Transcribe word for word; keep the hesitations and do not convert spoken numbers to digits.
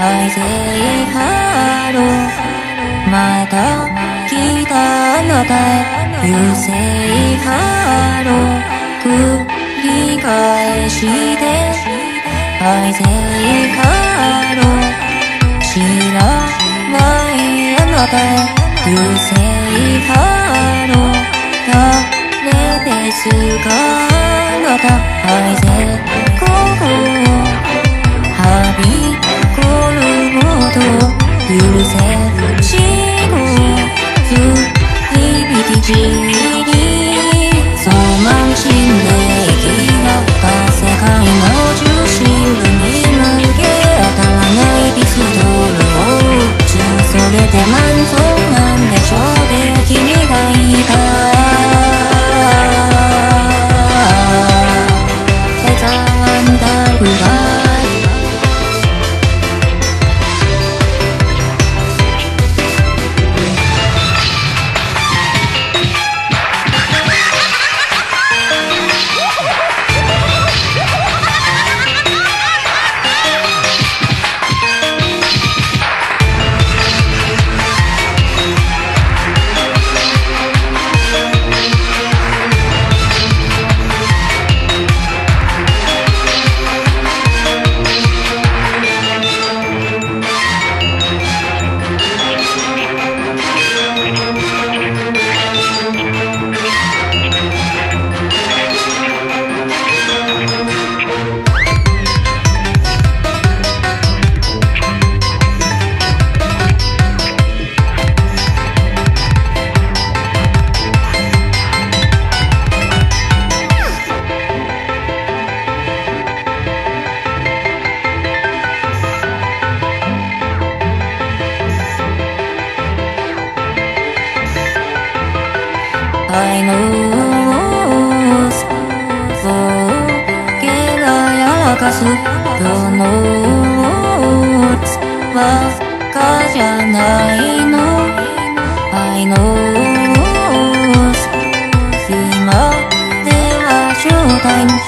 愛せハローまた来たあなたへ優勢ハロー繰り返して愛せハロー知らないあなたへ優勢ハロー誰ですかあなた愛せここはびこること許せ死後ず響き散りそう満身で生きがった世界の中心部に向け当たらないピストルを撃つそれで満足なんでしょうで君がいたI know そう毛がやらかすどの輪っかじゃないの I know 今では正体